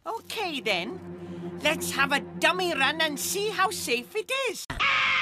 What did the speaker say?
Okay, then. Let's have a dummy run and see how safe it is.